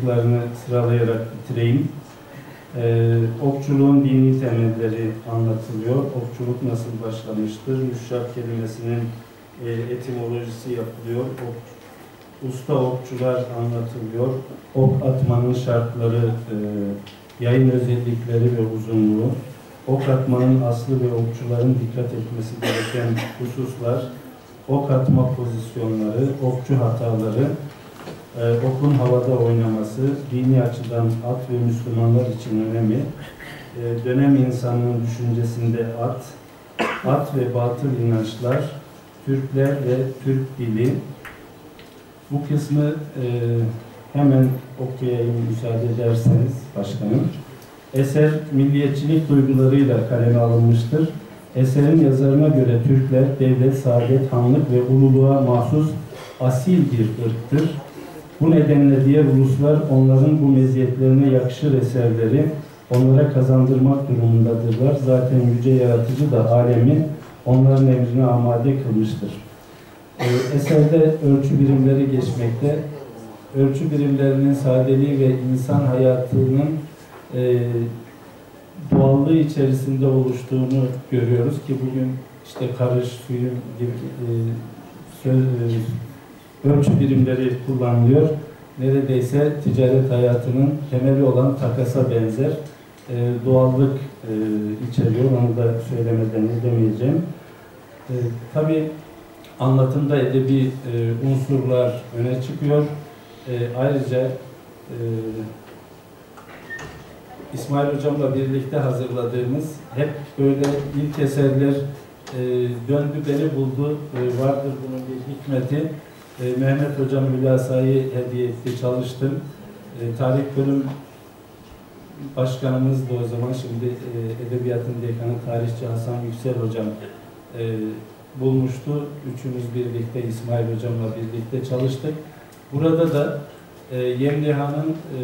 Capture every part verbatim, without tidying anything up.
başlıklarını sıralayarak bitireyim. Ee, okçuluğun dini temelleri anlatılıyor. Okçuluk nasıl başlamıştır? Müşrak kelimesinin e, etimolojisi yapılıyor. Ok, usta okçular anlatılıyor. Ok atmanın şartları, e, yayın özellikleri ve uzunluğu, ok atmanın aslı ve okçuların dikkat etmesi gereken hususlar, ok atma pozisyonları, okçu hataları, e, okun havada oynaması, dini açıdan at ve Müslümanlar için önemi, e, dönem insanının düşüncesinde at, at ve batıl inançlar, Türkler ve Türk dili. Bu kısmı e, hemen okuyayım müsaade ederseniz başkanım. Eser milliyetçilik duygularıyla kaleme alınmıştır. Eserin yazarına göre Türkler devlet, saadet, hanlık ve ululuğa mahsus asil bir ırktır. Bu nedenle diğer uluslar onların bu meziyetlerine yakışır eserleri onlara kazandırmak durumundadırlar. Zaten yüce yaratıcı da alemi onların emrine amade kılmıştır. Ee, eserde ölçü birimleri geçmekte. Ölçü birimlerinin sadeliği ve insan hayatının e, doğallığı içerisinde oluştuğunu görüyoruz ki bugün işte karış, suyun gibi e, söz, e, ölçü birimleri kullanılıyor. Neredeyse ticaret hayatının temeli olan takasa benzer e, doğallık e, içeriyor. Onu da söylemeden edemeyeceğim. E, tabii anlatımda edebi e, unsurlar öne çıkıyor. E, ayrıca e, İsmail Hocam'la birlikte hazırladığımız hep böyle ilk eserler e, döndü beni buldu. E, vardır bunun bir hikmeti. E, Mehmet Hocam Hülasa'yı hediye etti, çalıştım. E, tarih bölüm başkanımız da o zaman şimdi e, Edebiyatın Dekanı Tarihçi Hasan Yüksel Hocam e, bulmuştu. Üçümüz birlikte İsmail Hocam'la birlikte çalıştık. Burada da e, Yemliha'nın e,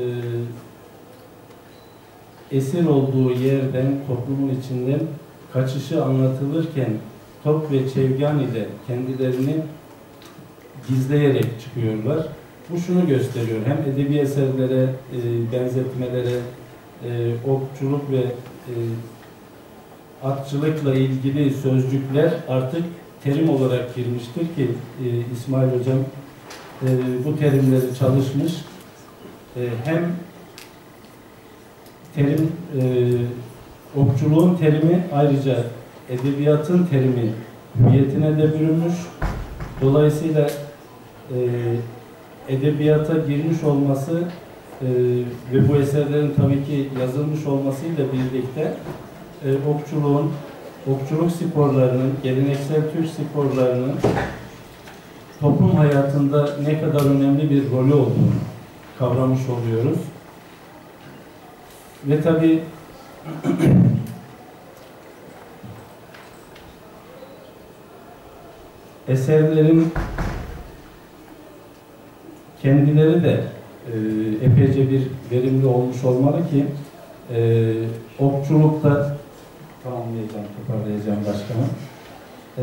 esir olduğu yerden, toplumun içinden kaçışı anlatılırken top ve çevgan ile kendilerini gizleyerek çıkıyorlar. Bu şunu gösteriyor. Hem edebi eserlere, e, benzetmelere, e, okçuluk ve e, atçılıkla ilgili sözcükler artık terim olarak girmiştir ki e, İsmail Hocam e, bu terimleri çalışmış. E, hem terim, e, okçuluğun terimi ayrıca edebiyatın terimi hüviyetine de bürünmüş. Dolayısıyla e, edebiyata girmiş olması e, ve bu eserlerin tabii ki yazılmış olmasıyla birlikte e, okçuluğun, okçuluk sporlarının, geleneksel Türk sporlarının toplum hayatında ne kadar önemli bir rolü olduğunu kavramış oluyoruz. Ve tabii eserlerin kendileri de e, epeyce bir verimli olmuş olmalı ki e, okçulukta tamamlayacağım, toparlayacağım başkanım. E,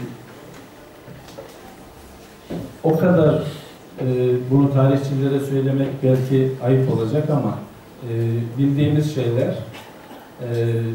o kadar e, bunu tarihçilere söylemek belki ayıp olacak ama e, bildiğimiz şeyler e,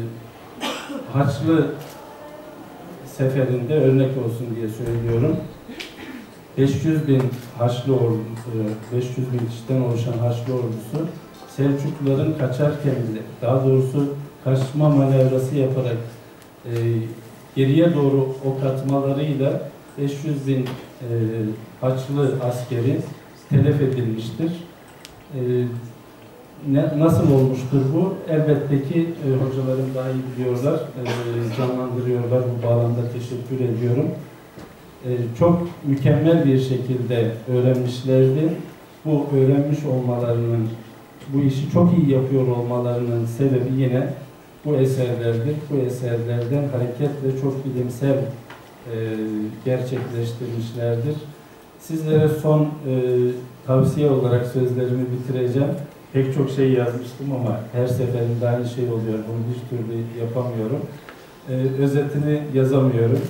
Haçlı seferinde örnek olsun diye söylüyorum. beş yüz bin Haçlı ordusu, beş yüz bin kişiden oluşan Haçlı ordusu Selçukluların kaçarken bile, daha doğrusu kaçma manevrası yaparak e, geriye doğru ok atmalarıyla beş yüz bin e, Haçlı askeri telef edilmiştir. E, ne, nasıl olmuştur bu? Elbette ki e, hocalarım daha iyi biliyorlar, e, canlandırıyorlar. Bu bağlamda teşekkür ediyorum. E, çok mükemmel bir şekilde öğrenmişlerdi. Bu öğrenmiş olmalarının, bu işi çok iyi yapıyor olmalarının sebebi yine bu eserlerdir. Bu eserlerden hareketle çok bilimsel e, gerçekleştirmişlerdir. Sizlere son e, tavsiye olarak sözlerimi bitireceğim. Pek çok şey yazmıştım ama her seferinde aynı şey oluyor. Bunu hiç türlü yapamıyorum. E, özetini yazamıyorum.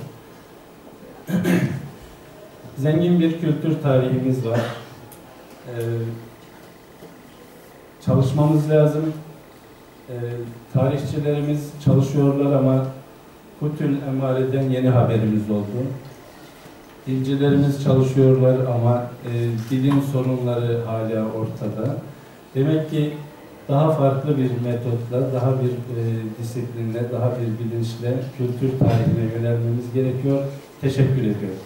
Zengin bir kültür tarihimiz var. E, çalışmamız lazım. E, tarihçilerimiz çalışıyorlar ama Kutül Emare'den yeni haberimiz oldu. Dilcilerimiz çalışıyorlar ama e, dilin sorunları hala ortada. Demek ki daha farklı bir metotla, daha bir e, disiplinle, daha bir bilinçle kültür tarihine yönelmemiz gerekiyor. Teşekkür ediyorum.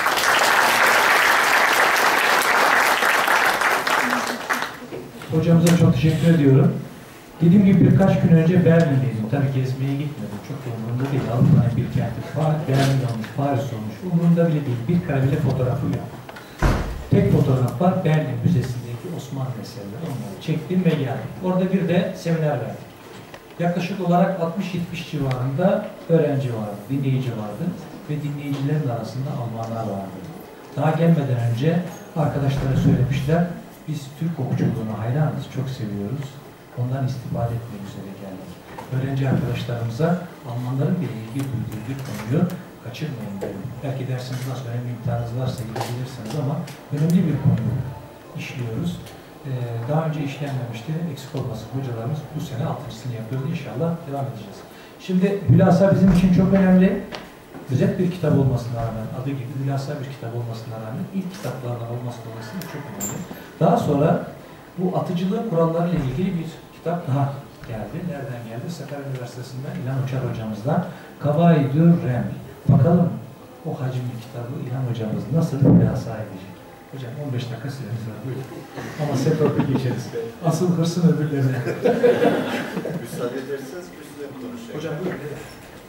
Hocamıza çok teşekkür ediyorum. Dediğim gibi birkaç gün önce Berlin'deydim. Tabii gezmeye gitmedim. Çok umurumda değil. Avrupa'nın bir kenti. Berlin olmuş, Paris olmuş. Umurumda bile değil. Bir kare bile fotoğrafı yok. Tek fotoğraf var. Berlin Müzesi'ndeki Osmanlı eserleri. Onları çektim ve geldim. Orada bir de seminer verdik. Yaklaşık olarak altmış yetmiş civarında öğrenci vardı, dinleyici vardı. Ve dinleyicilerin arasında Almanlar vardı. Daha gelmeden önce arkadaşlara söylemişler. Biz Türk okçuluğuna hayranız, çok seviyoruz. Ondan istifade etmek üzere geldik. Öğrenci arkadaşlarımıza Almanların bile ilgi duyduğu bir konuyu kaçırmayın dedim. Belki dersinizden sonra bir imtihanınız varsa gidebilirsiniz ama önemli bir konu işliyoruz. Ee, daha önce işlenmemişti. Eksik olmasın hocalarımız bu sene altıncısını yapıyoruz. İnşallah devam edeceğiz. Şimdi hülasa bizim için çok önemli. Özet bir kitap olmasına rağmen, adı gibi hülasa bir kitap olmasına rağmen ilk kitaplardan olması dolayısıyla çok önemli. Daha sonra bu atıcılığı kurallarıyla ilgili bir kitap daha geldi. Nereden geldi? Sakarya Üniversitesi'nden İlhan Uçar hocamızdan Kavaidür Rem. Bakalım o hacimli kitabı İlhan hocamız nasıl hülasa edecek? Hocam on beş dakika süremiz var. Buyurun. Ama setup'ı geçeriz. Asıl hırsın öbürlerine. Müsaade ederseniz üstüne konuşayım. Hocam buyurun.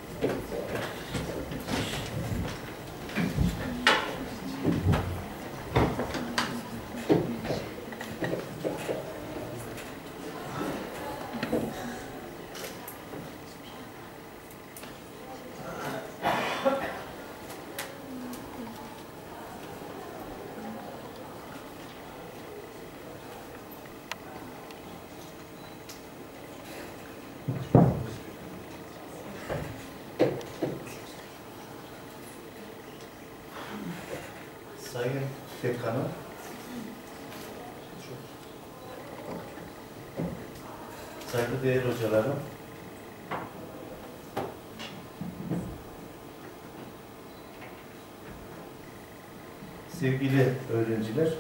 Sayın Dekanım, saygıdeğer hocalarım, sevgili öğrenciler,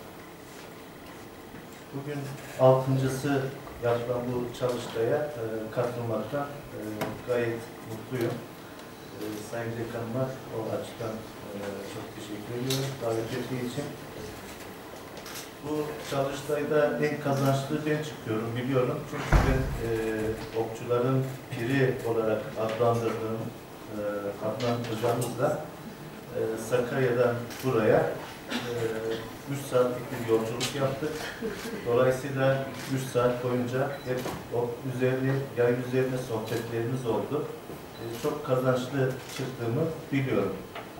bugün altıncısı yapılan bu çalıştaya e, katılmaktan e, gayet mutluyum. E, Sayın Dekanıma o açıdan e, çok teşekkür ediyorum davet ettiği için. Bu çalıştayda en kazançlı ben çıkıyorum biliyorum. Çünkü ben e, okçuların piri olarak adlandırdığım e, Adnan hocamızla e, Sakarya'dan buraya üç e, saatlik bir yolculuk yaptık. Dolayısıyla üç saat boyunca hep o üzerine, yay üzerine sohbetlerimiz oldu. E, çok kazançlı çıktığımı biliyorum.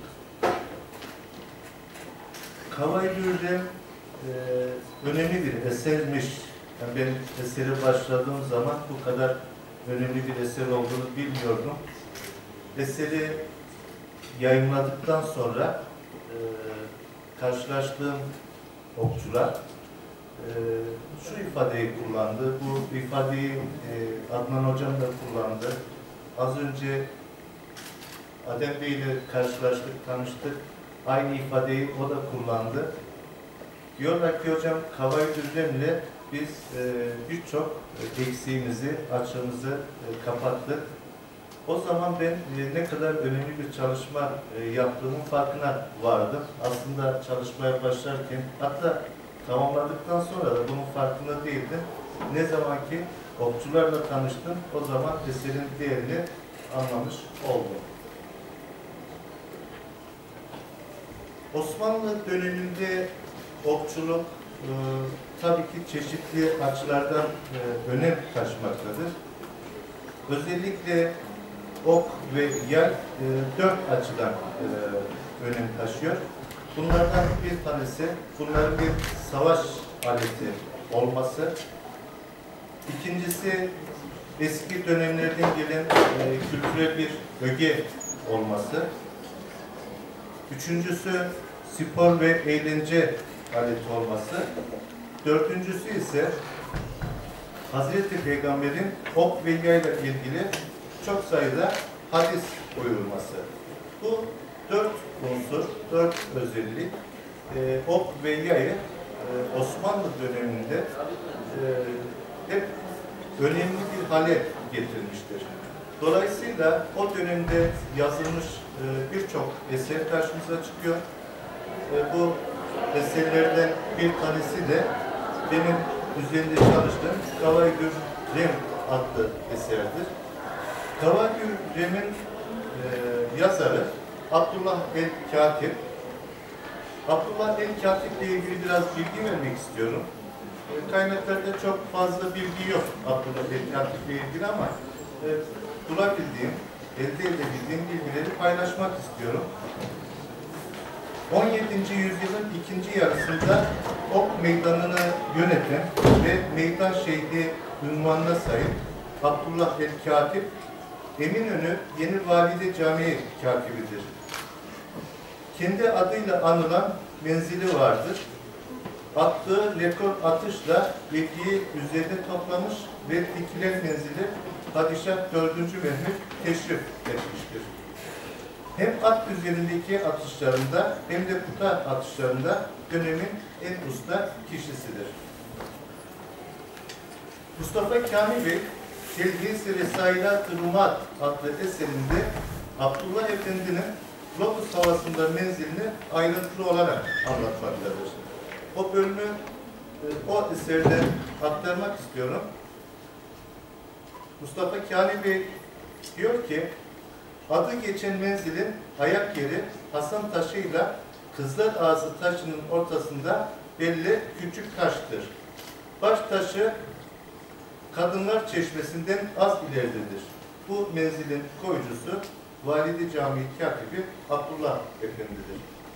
Kavaydür'de e, önemli bir esermiş. Yani ben esere başladığım zaman bu kadar önemli bir eser olduğunu bilmiyordum. Eseri yayınladıktan sonra e, karşılaştığım okçular e, şu ifadeyi kullandı. Bu ifadeyi e, Adnan Hocam da kullandı. Az önce Adem Bey ile karşılaştık, tanıştık. Aynı ifadeyi o da kullandı. Diyorlar ki hocam Kavaydür'le biz e, birçok eksiğimizi, açığımızı e, kapattık. O zaman ben e, ne kadar önemli bir çalışma e, yaptığımın farkına vardım. Aslında çalışmaya başlarken, hatta tamamladıktan sonra da bunun farkında değildim. Ne zaman ki okçularla tanıştım, o zaman eserin değerini anlamış oldum. Osmanlı döneminde okçuluk e, tabii ki çeşitli açılardan e, önem taşımaktadır. Özellikle ok ve yay e, dört açıdan e, önem taşıyor. Bunlardan bir tanesi, bunların bir savaş aleti olması. İkincisi, eski dönemlerden gelen e, kültürel bir öge olması. Üçüncüsü, spor ve eğlence aleti olması. Dördüncüsü ise Hazreti Peygamber'in ok ve yayla ilgili çok sayıda hadis buyurulması. Bu dört unsur, dört özellik e, ok ve yayı e, Osmanlı döneminde e, hep önemli bir hale getirmiştir. Dolayısıyla o dönemde yazılmış e, birçok eser karşımıza çıkıyor. E, bu eserlerden bir tanesi de benim üzerinde çalıştığım Kavaydür Rem adlı eserdir. Kavaydür Rem'in e, yazarı Abdullah el-Katip. Abdullah el-Katip ile ilgili biraz bilgi vermek istiyorum. E, kaynaklarda çok fazla bilgi yok Abdullah el-Katip ile ilgili ama e, bulabildiğim, elde edebildiğim bilgileri paylaşmak istiyorum. on yedinci yüzyılın ikinci yarısında Ok Meydanı'nı yöneten ve Meydan Şeyhi unvanına sahip Abdullah el-Katip, Eminönü Yeni Valide Camii katibidir. Kendi adıyla anılan menzili vardır. Attığı rekor atışla bilgiyi üzerinde toplamış ve dikilen menzili Padişah dördüncü Mehmet teşrif etmiştir. Hem at üzerindeki atışlarında hem de kuta atışlarında dönemin en usta kişisidir. Mustafa Kamil Bey, Telhis-i Resailat-ı Rumat adlı eserinde Abdullah Efendi'nin Lotus havasında menzilini ayrıntılı olarak anlatmaktadır. O bölümü o eserden aktarmak istiyorum. Mustafa Kamil Bey diyor ki, adı geçen menzilin ayak yeri Hasan taşıyla Kızlar Ağzı taşının ortasında belli küçük taştır. Baş taşı Kadınlar Çeşmesi'nden az ileridedir. Bu menzilin koyucusu Valide Camii katibi Abdullah Efendi'dir.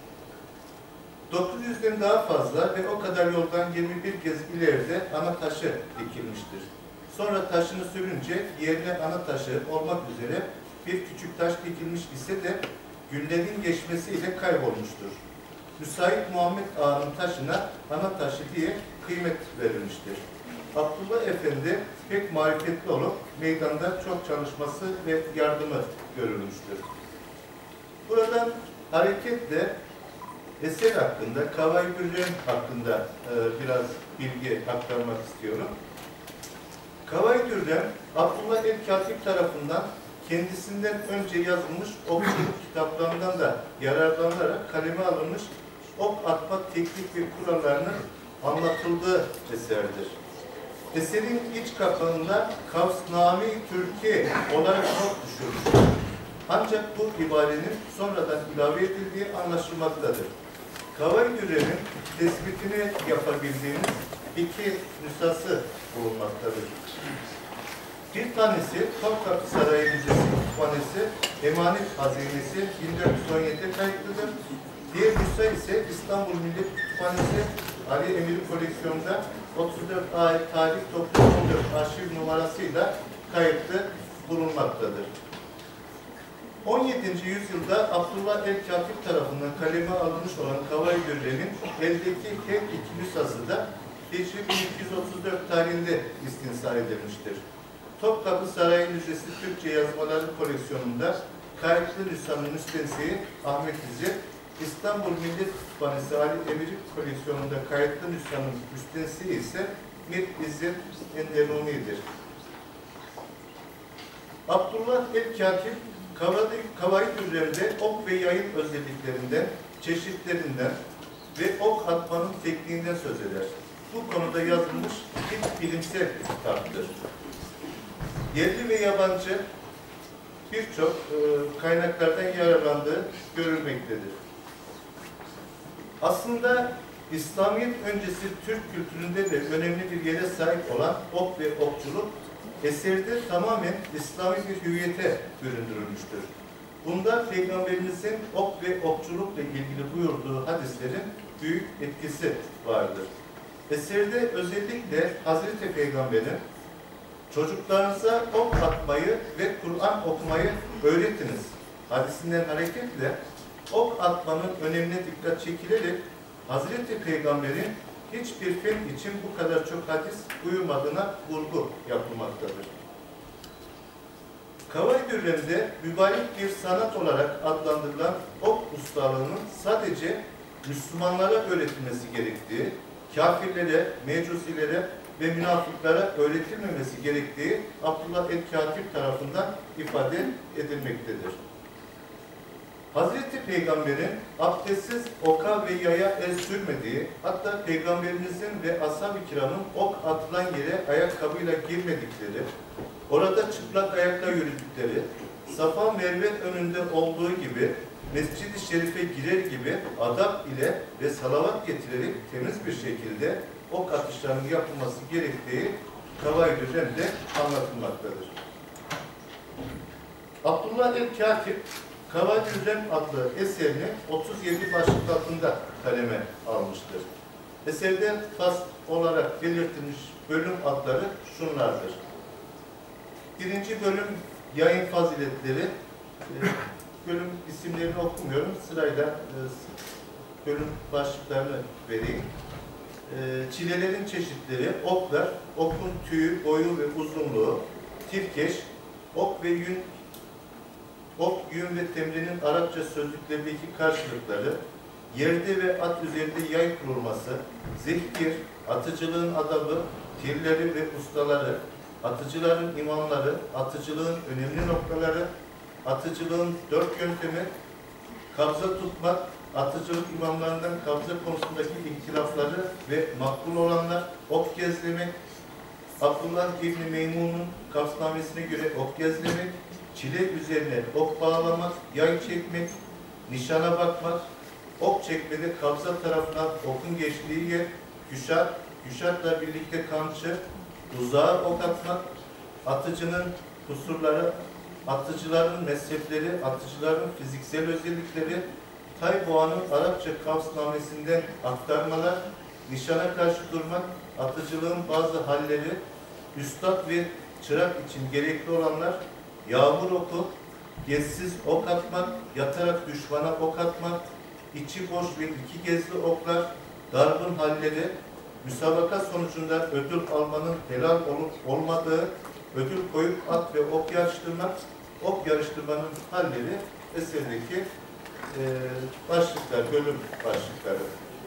dokuz yüzden daha fazla ve o kadar yoldan yirmi bir gez ileride ana taşı dikilmiştir. Sonra taşını sürünce yerine ana taşı olmak üzere bir küçük taş dikilmiş ise de günlerin geçmesiyle kaybolmuştur. Müsait Muhammed Ağa'nın taşına ana taşı diye kıymet verilmiştir. Abdullah Efendi pek marifetli olup meydanda çok çalışması ve yardımı görülmüştür. Buradan hareketle eser hakkında, Kavaydür Rem hakkında e, biraz bilgi aktarmak istiyorum. Kavaydür Rem, Abdullah el-Katip tarafından kendisinden önce yazılmış okçuluk kitaplarından da yararlanarak kaleme alınmış ok atma teknik ve kurallarının anlatıldığı eserdir. Eserin iç kapağında Kavs-name-i Türkiye olarak not düşülmüştür. Ancak bu ibarenin sonradan ilave edildiği anlaşılmaktadır. Kavaydür Rem'in tespitini yapabildiğimiz iki nüshası bulunmaktadır. Bir tanesi Topkapı Sarayı Müzesi Kütüphanesi Emanet Hazinesi bin dört yüz on yedi'de kayıtlıdır. Diğer nüsha ise İstanbul Millet Kütüphanesi Ali Emiri koleksiyonunda otuz dört A tarih dokuz yüz on dört arşiv numarasıyla kayıtlı bulunmaktadır. on yedinci yüzyılda Abdullah el-Katip tarafından kaleme alınmış olan Kavaydür Rem'in eldeki her iki nüshası da Hicri bin iki yüz otuz dört tarihinde istinsar edilmiştir. Topkapı Sarayı Müzesi Türkçe Yazmaları koleksiyonunda kayıtlı nüshanın müstensiği Ahmet İzzet, İstanbul Millet Kütüphanesi Ali Emiri koleksiyonunda kayıtlı nüshanın müstensiği ise Mir İzzet Enderuni'dir. Abdullah el-Katip, Kavaydür Rem'de ok ve yayın özelliklerinden, çeşitlerinden ve ok atmanın tekniğinden söz eder. Bu konuda yazılmış ilk bilimsel bir kitaptır. Yerli ve yabancı birçok e, kaynaklardan yararlandığı görülmektedir. Aslında İslamiyet öncesi Türk kültüründe de önemli bir yere sahip olan ok ve okçuluk eserde tamamen İslami bir hüviyete büründürülmüştür. Bunda Peygamberimizin ok ve okçulukla ilgili buyurduğu hadislerin büyük etkisi vardır. Eserde özellikle Hazreti Peygamber'in çocuklarınıza ok atmayı ve Kur'an okumayı öğretiniz hadisinden hareketle ok atmanın önemine dikkat çekilerek Hazreti Peygamber'in hiçbir fen için bu kadar çok hadis uyumadığına vurgu yapılmaktadır. Kavay Dürrem'de mübarek bir sanat olarak adlandırılan ok ustalığının sadece Müslümanlara öğretilmesi gerektiği, kafirlere, mecusilere ve münafıklara öğretilmemesi gerektiği Abdullah el-Katip tarafından ifade edilmektedir. Hazreti Peygamber'in abdestsiz oka ve yaya el sürmediği, hatta Peygamberimizin ve ashab-ı kiramın ok atılan yere ayakkabıyla girmedikleri, orada çıplak ayakla yürüdükleri, Safa Merve önünde olduğu gibi Mescid-i Şerif'e girer gibi adab ile ve salavat getirerek temiz bir şekilde ok atışlarının yapılması gerektiği Kavay-ı Dürrem'de anlatılmaktadır. Abdullah el-Katip Kavay-ı Dürrem adlı eserini otuz yedi başlık altında kaleme almıştır. Eserde fasl olarak belirtilmiş bölüm adları şunlardır. Birinci bölüm yayın faziletleri, bölüm isimlerini okumuyorum, sırayla bölüm başlıklarını vereyim. Çilelerin çeşitleri, oklar, okun tüyü, boyu ve uzunluğu, tirkeş, ok ve yün, ok, yün ve temrinin Arapça sözlüklerindeki karşılıkları, yerde ve at üzerinde yay kurulması, zehir, atıcılığın adabı, tirleri ve ustaları, atıcıların imamları, atıcılığın önemli noktaları, atıcılığın dört yöntemi, kabza tutmak, atıcılık imamlarından kabza konusundaki ihtilafları ve makbul olanlar, ok gezlemek, Abdullah İbni Meymun'un kapsnamesine göre ok gezlemek, çile üzerine ok bağlamak, yay çekmek, nişana bakmak, ok çekmede kabza tarafına okun geçtiği yer, küşat, küşatla birlikte kamçı, uzağa ok atmak, atıcının kusurları, atıcıların mezhepleri, atıcıların fiziksel özellikleri, Tayboğa'nın Arapça kapsnamesinden aktarmalar, nişana karşı durmak, atıcılığın bazı halleri, üstad ve çırak için gerekli olanlar, yağmur oku, gezsiz ok atmak, yatarak düşmana ok atmak, içi boş ve iki gezli oklar, darbın halleri, müsabaka sonucunda ödül almanın helal olup olmadığı, ödül koyup at ve ok yarıştırmak, ok yarıştırmanın halleri eserdeki e, başlıklar, bölüm başlıkları.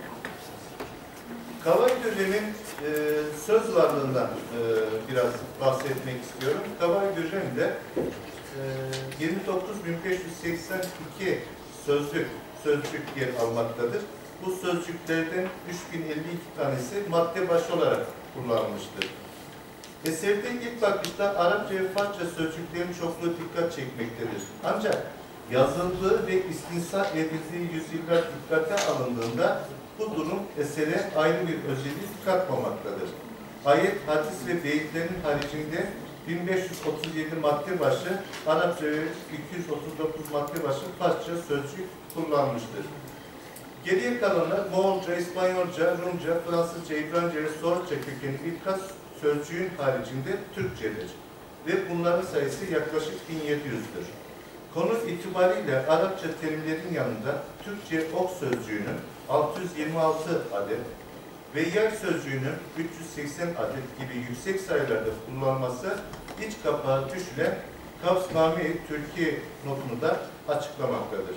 Kavay Dürrem'in e, söz varlığından e, biraz bahsetmek istiyorum. Kavay Dürrem'de e, yirmi dokuz bin beş yüz seksen iki sözlük, sözcük yer almaktadır. Bu sözcüklerden üç bin elli iki tanesi madde başı olarak kullanılmıştır. Eserde ilk bakışta Arapça ve Farsça sözcüklerin çokluğu dikkat çekmektedir. Ancak yazıldığı ve istinsaf edildiği yüzyıllar dikkate alındığında bu durum esere ayrı bir özellik katmamaktadır. Ayet, hadis ve beyitlerin haricinde bin beş yüz otuz yedi madde başı Arapça ve iki yüz otuz dokuz madde başı Farsça sözcük kullanmıştır. Geriye kalanlar Moğolca, İspanyolca, Rumca, Fransızca, İbranice ve Soğutça kökenli birkaç sözcüğün haricinde Türkçedir. Ve bunların sayısı yaklaşık bin yedi yüzdür. Konu itibariyle Arapça terimlerin yanında Türkçe ok sözcüğünün altı yüz yirmi altı adet ve yay sözcüğünün üç yüz seksen adet gibi yüksek sayılarda kullanılması iç kapağı düşülen Kavs-ı Türkiye notunu da açıklamaktadır.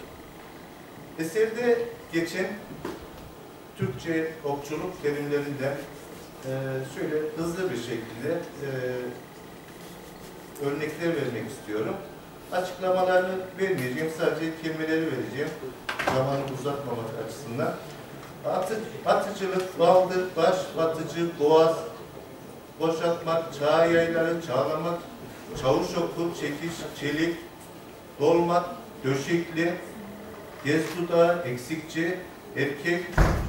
Eserde geçen Türkçe okçuluk terimlerinden e, şöyle hızlı bir şekilde e, örnekler vermek istiyorum. Açıklamalarını vermeyeceğim, sadece kelimeleri vereceğim, zamanı uzatmamak açısından. Atı, atıcılık, baldır, baş, atıcı, boğaz, boşaltmak, çağ yayları, çağlamak, çavuş oku, çekiş, çelik, dolmak, döşekli, gez dudağı, eksikçi, erkek,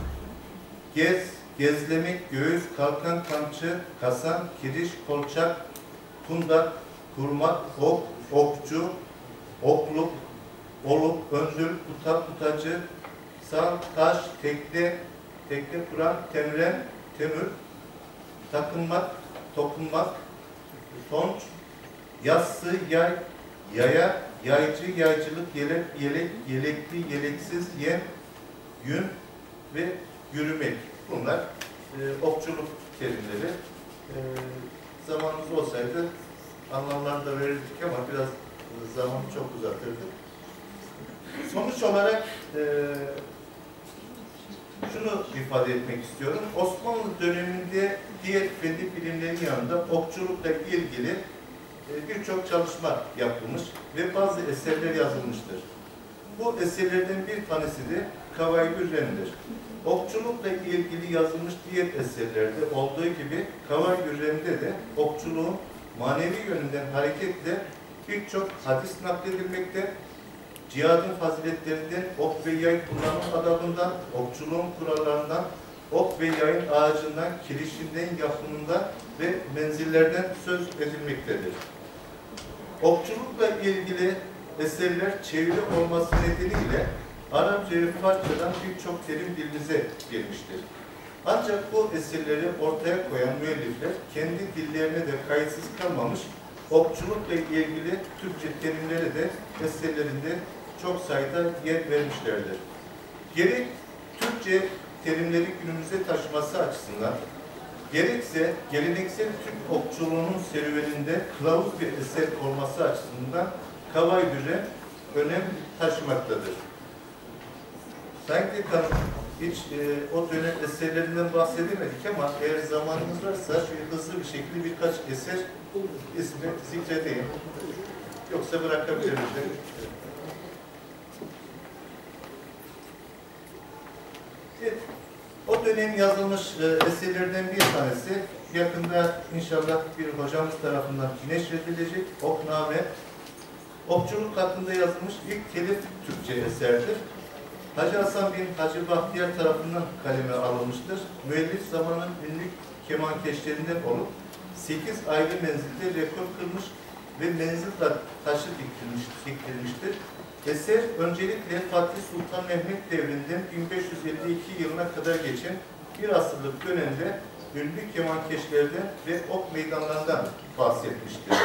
gez, gezlemek, göğüs, kalkan, kamçı, kasan, kiriş, kolçak, kundak, kurmak, ok, okçu, okluk, oluk, öndür, kuta, kutacı, sal, taş, tekne, tekne kuran, temren, temür, takınmak, tokunmak, tonç, yassı, yay, yaya, yaycı, yaycılık, yelek, yelek, yelekli, yeleksiz, yem, yün ve yürümek. Bunlar e, okçuluk terimleri. E, zamanımız olsaydı anlamlarını da verirdik ama biraz zamanı çok uzatırdık. Sonuç olarak e, şunu ifade etmek istiyorum. Osmanlı döneminde diğer fen bilimlerin yanında okçulukla ilgili e, birçok çalışma yapılmış ve bazı eserler yazılmıştır. Bu eserlerden bir tanesi de Kavayi Hürrem'dir. Okçulukla ilgili yazılmış diğer eserlerde olduğu gibi Kavayi Hürrem'de de okçuluğun manevi yönünden hareketle birçok hadis nakledilmekte, cihadın faziletlerinden, ok ve yay kullanım adabından, okçuluğun kurallarından, ok ve yayın ağacından, kirişinden, yapımından ve menzillerden söz edilmektedir. Okçulukla ilgili eserler çeviri olması nedeniyle Arapça ve Farsçadan birçok terim dilimize girmiştir. Ancak bu eserleri ortaya koyan müellifler kendi dillerine de kayıtsız kalmamış, okçulukla ilgili Türkçe terimleri de eserlerinde çok sayıda yer vermişlerdir. Gerek Türkçe terimleri günümüze taşıması açısından, gerekse geleneksel Türk okçuluğunun serüveninde kılavuz bir eser olması açısından Kavayi Hürrem önem taşımaktadır. Sayın Dekan, hiç e, o dönem eserlerinden bahsedemedik ama eğer zamanınız varsa şöyle hızlı bir şekilde birkaç eser ismi zikredeyim. Yoksa bırakabilirim de. Evet, o dönem yazılmış e, eserlerden bir tanesi yakında inşallah bir hocamız tarafından neşredilecek Okname. Okçuluk hakkında yazılmış ilk telif Türkçe eserdir. Hacı Hasan bin Hacı Bahtiyar tarafından kaleme alınmıştır. Müellif zamanın ünlü kemankeşlerinden olup sekiz ayrı menzilde rekor kırmış ve menzil taşı dikilmiş, dikilmiştir. Eser öncelikle Fatih Sultan Mehmet devrinden bin beş yüz elli iki yılına kadar geçen bir asırlık dönemde ünlü kemankeşlerden ve ok meydanlarından bahsetmiştir.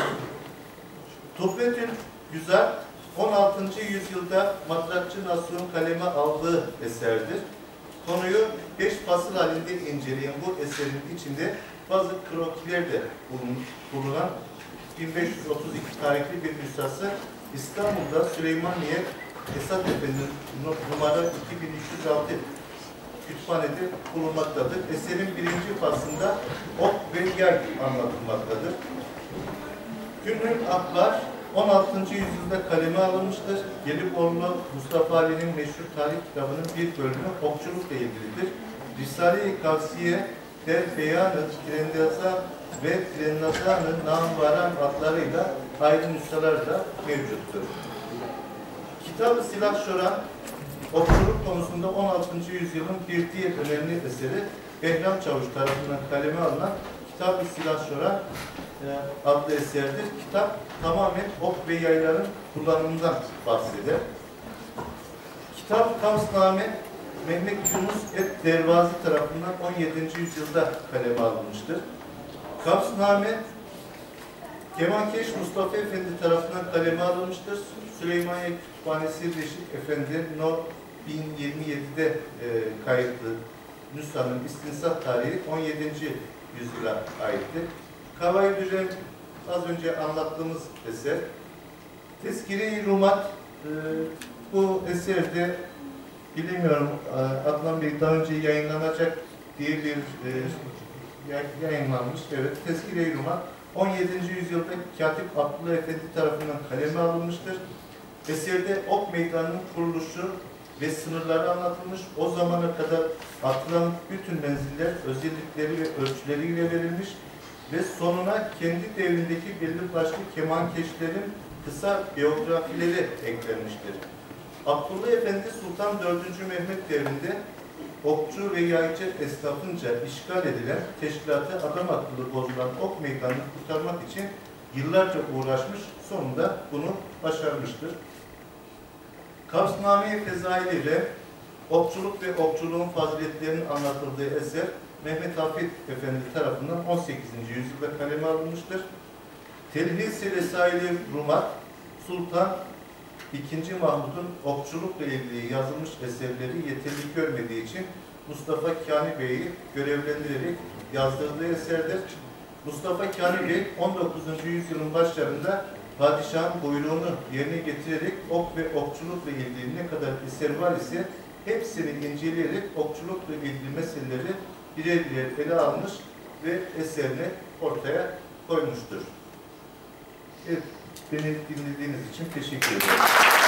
Tuhfetül Güzel on altıncı yüzyılda matrakçı Nasuh'un kaleme aldığı eserdir. Konuyu beş fasıl halinde inceleyen bu eserin içinde bazı krokiler de bulunan bin beş yüz otuz iki tarihli bir nüshası İstanbul'da Süleymaniye Esat Efendi'nin numara iki bin üç yüz altı kütüphanede bulunmaktadır. Eserin birinci faslında ok ve yay anlatılmaktadır. Hünrül Akbar on altıncı yüzyılda kaleme alınmıştır. Gelibolu Mustafa Ali'nin meşhur tarih kitabının bir bölümü okçulukla ilgilidir. Risale-i Kavsiye, Der Beyanı, Trendaza ve Trendaza'nın Namvaran adlarıyla ayrı nüshalar da mevcuttur. Kitab-ı Silah Şoran, okçuluk konusunda on altıncı yüzyılın bir diğer önemli eseri Behram Çavuş tarafından kaleme alınan Kitab-ı Silah Şoran e, adlı eserdir. Kitap tamamen ok ve yayların kullanımından bahseder. Kitap Kavsname Mehmet Yunus et Dervazi tarafından on yedinci yüzyılda kaleme alınmıştır. Kavsname Kemankeş Mustafa Efendi tarafından kaleme alınmıştır. Süleymaniye Kütüphanesi Reşit Efendi No bin yirmi yedi'de e, kayıtlı nüshanın istinsaf tarihi on yedinci yüzyıla aittir. Kavayi Hürrem az önce anlattığımız eser. Tezkire-i Rumat e, bu eserde bilemiyorum Adnan Bey daha önce yayınlanacak diye bir e, yayınlanmış. Evet, Tezkire-i Rumat on yedinci yüzyılda Katip Abdullah Efendi tarafından kaleme alınmıştır. Eserde ok meydanının kuruluşu ve sınırları anlatılmış. O zamana kadar atılan bütün menziller özellikleri ve ölçüleriyle verilmiş ve sonuna kendi devrindeki belli başlı kemankeşlerin kısa biyografileri eklenmiştir. Abdullah Efendi Sultan dördüncü Mehmet devrinde okçu ve yaycı esnafınca işgal edilen teşkilatı adam akıllı bozulan ok meydanını kurtarmak için yıllarca uğraşmış, sonunda bunu başarmıştır. Kavsname-i Fezaili ile okçuluk ve okçuluğun faziletlerinin anlatıldığı eser Mehmet Hafid Efendi tarafından on sekizinci yüzyılda kaleme alınmıştır. Telhis-i Resail-i Rumat, Sultan ikinci. Mahmud'un okçulukla ilgili yazılmış eserleri yeterli görmediği için Mustafa Kani Bey'i görevlendirerek yazdırdığı eserdir. Mustafa Kani Bey on dokuzuncu yüzyılın başlarında padişahın buyruğunu yerine getirerek ok ve okçulukla ilgili ne kadar eser var ise hepsini inceleyerek okçulukla ilgili meseleleri birer birer ele almış ve eserini ortaya koymuştur. Evet, beni dinlediğiniz için teşekkür ederim.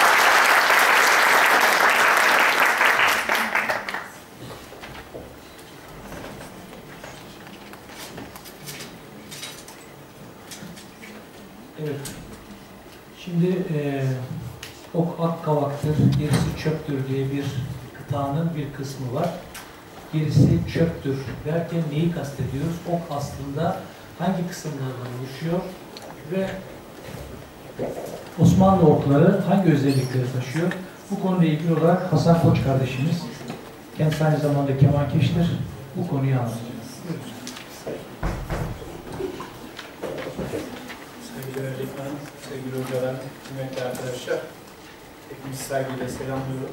Evet. Şimdi e, ok ak kavaktır, gerisi çöptür diye bir kıtanın bir kısmı var. Gerisi çöptür derken neyi kastediyoruz? Ok aslında hangi kısımlardan oluşuyor ve Osmanlı okları hangi özellikleri taşıyor? Bu konuyla ilgili olarak Hasan Koç kardeşimiz, kendisi aynı zamanda kemankeştir, bu konuyu anlatacak. Sevgili öğretmen, sevgili hocalar, kıymetli arkadaşlar, hepinizi saygıyla selamlıyorum.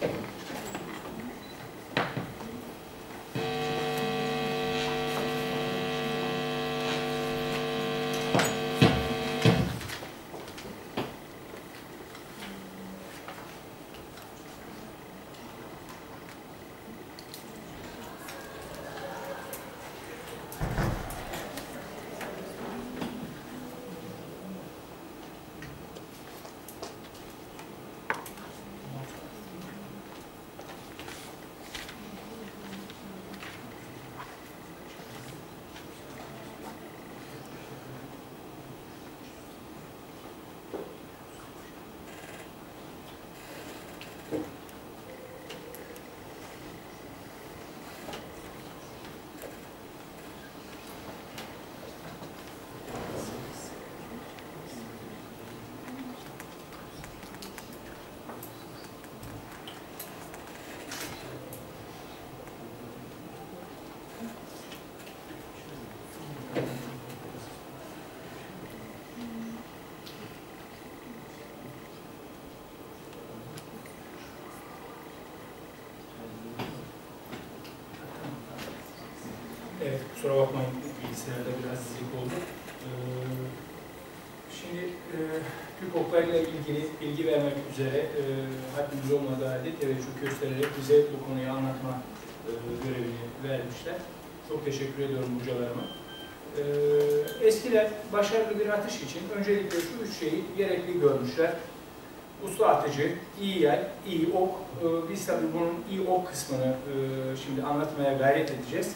Evet, kusura bakmayın, bilgisayarda biraz zizik oldu. Ee, şimdi e, Türk oklarıyla ilgili bilgi vermek üzere e, hakkımız olmadığı halde teveccüh göstererek bize bu konuyu anlatma e, görevini vermişler. Çok teşekkür ediyorum hocalarıma. Ee, eskiler başarılı bir atış için öncelikle şu üç şeyi gerekli görmüşler. Uslu atıcı, iyi yay, iyi ok. Ee, biz tabii bunun iyi ok kısmını e, şimdi anlatmaya gayret edeceğiz.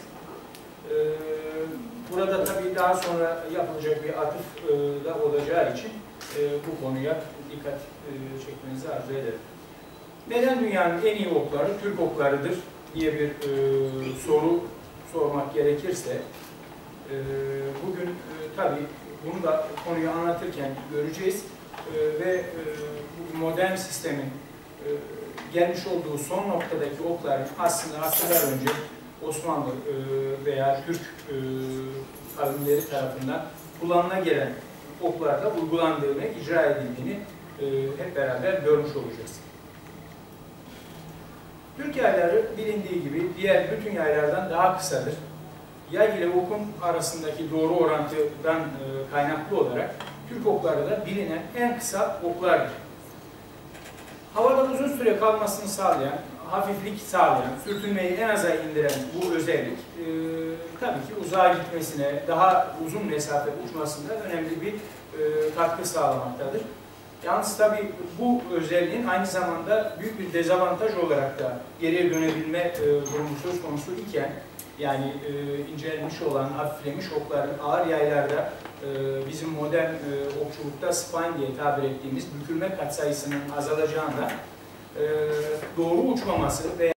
Burada tabii daha sonra yapılacak bir atıf da olacağı için bu konuya dikkat çekmenizi arzu ederim. Neden dünyanın en iyi okları Türk oklarıdır diye bir soru sormak gerekirse, bugün tabii bunu da konuyu anlatırken göreceğiz ve bu modern sistemin gelmiş olduğu son noktadaki okların aslında asırlar önce Osmanlı veya Türk kavimleri tarafından kullanıla gelen oklarda uygulandığını, icra edildiğini hep beraber görmüş olacağız. Türk yayları bilindiği gibi diğer bütün yaylardan daha kısadır. Yay ile okun arasındaki doğru orantıdan kaynaklı olarak Türk okları da bilinen en kısa oklardır. Havada uzun süre kalmasını sağlayan, hafiflik sağlayan, sürtünmeyi en aza indiren bu özellik e, tabii ki uzağa gitmesine, daha uzun mesafe uçmasında önemli bir e, katkı sağlamaktadır. Yalnız tabii bu özelliğin aynı zamanda büyük bir dezavantaj olarak da geriye dönebilme e, durumu söz konusu iken, yani e, incelmiş olan, hafiflemiş okların ağır yaylarda e, bizim modern e, okçulukta spine diye tabir ettiğimiz bükülme katsayısının azalacağında e, doğru uçmaması veya